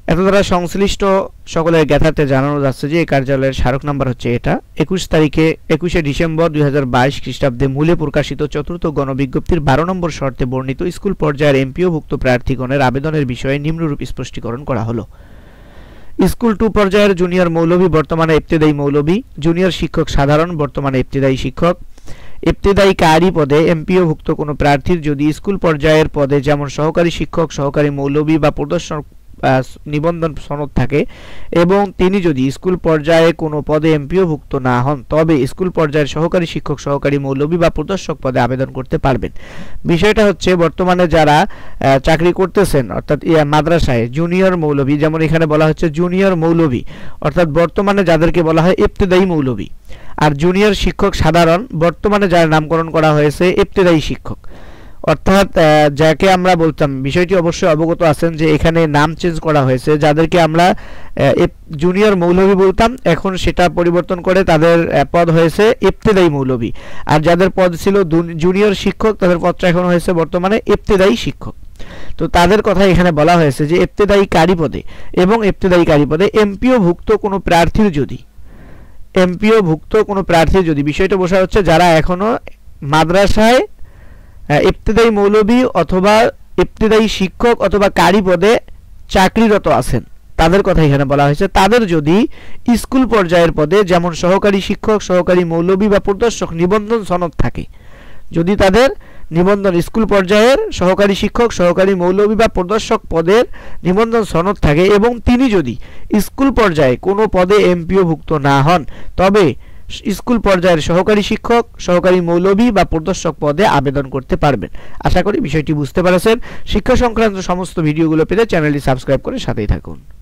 এত দ্বারা সংশ্লিষ্ট সকলের জ্ঞাতার্থে জানানো যাচ্ছে যে এই কার্যালয়ের স্মারক নাম্বার হচ্ছে এটা। 21 ডিসেম্বর 2022 খ্রিস্টাব্দে মূলে প্রকাশিত চতুর্থ গণবিজ্ঞপ্তির 12 নম্বর শর্তে বর্ণিত স্কুল পর্যায়ের এমপিওভুক্ত প্রার্থীগণের আবেদনের বিষয়ে নিম্নরূপ স্পষ্টীকরণ করা হলো। স্কুল 2 পর্যায়ের জুনিয়র মৌলভী বর্তমানে ইবতেদায়ী মৌলভী, জুনিয়র শিক্ষক সাধারণ বর্তমানে ইবতেদায়ী শিক্ষক, ইবতেদায়ী কারি পদে এমপিওভুক্ত কোনো প্রার্থীর যদি স্কুল পর্যায়ের পদে যেমন সহকারী শিক্ষক, সহকারী মৌলভী বা প্রদর্শন নিবন্ধন সনদ থাকে এবং তিনি যদি স্কুল পর্যায়ে কোনো পদে এমপিওভুক্ত না হন তবে স্কুল পর্যায়ের সহকারী শিক্ষক, সহকারী মৌলভী বা প্রদর্শক পদে আবেদন করতে পারবেন। বিষয়টা হচ্ছে বর্তমানে যারা চাকরি করতেছেন অর্থাৎ মাদ্রাসায় জুনিয়র মৌলভী, যেমন এখানে বলা হচ্ছে জুনিয়র মৌলভী অর্থাৎ বর্তমানে যাদেরকে বলা হয় ইবতেদায়ী মৌলভী, আর জুনিয়র শিক্ষক সাধারণ বর্তমানে যার নামকরণ করা হয়েছে ইবতেদায়ী শিক্ষক। অর্থাৎ যাকে আমরা বলতাম, বিষয়টি অবশ্যই অবগত আছেন যে এখানে নাম চেঞ্জ করা হয়েছে, যাদেরকে আমরা জুনিয়র মৌলভী বলতাম এখন সেটা পরিবর্তন করে তাদের পদ হয়েছে ইবতেদায়ী মৌলভী, আর যাদের পদ ছিল জুনিয়র শিক্ষক তাদের পদটা এখন হয়েছে বর্তমানে ইবতেদায়ী শিক্ষক। তো তাদের কথা এখানে বলা হয়েছে যে ইবতেদায়ী কারি পদে এবং ইবতেদায়ী কারি পদে এমপিওভুক্ত কোনো প্রার্থীর যদি বিষয়টা বোঝা হচ্ছে যারা এখনো মাদ্রাসায় ইবতেদায়ী মৌলভী অথবা ইবতেদায়ী শিক্ষক অথবা কারি পদে চাকরিরত আছেন তাদের কথা এখানে বলা হয়েছে। তাদের যদি স্কুল পর্যায়ের পদে যেমন সহকারী শিক্ষক, সহকারী মৌলভী বা প্রদর্শক নিবন্ধন সনদ থাকে, যদি তাদের নিবন্ধন স্কুল পর্যায়ের সহকারী শিক্ষক, সহকারী মৌলভী বা প্রদর্শক পদের নিবন্ধন সনদ থাকে এবং তিনি যদি স্কুল পর্যায়ে কোনো পদে এমপিওভুক্ত না হন তবে স্কুল পর্যায়ের সহকারী শিক্ষক, সহকারী মৌলভী বা প্রদর্শক পদে আবেদন করতে পারবেন। আশা করি বিষয়টি বুঝতে পেরেছেন। শিক্ষা সংক্রান্ত সমস্ত ভিডিওগুলো পেতে চ্যানেলটি সাবস্ক্রাইব করে সাথেই থাকুন।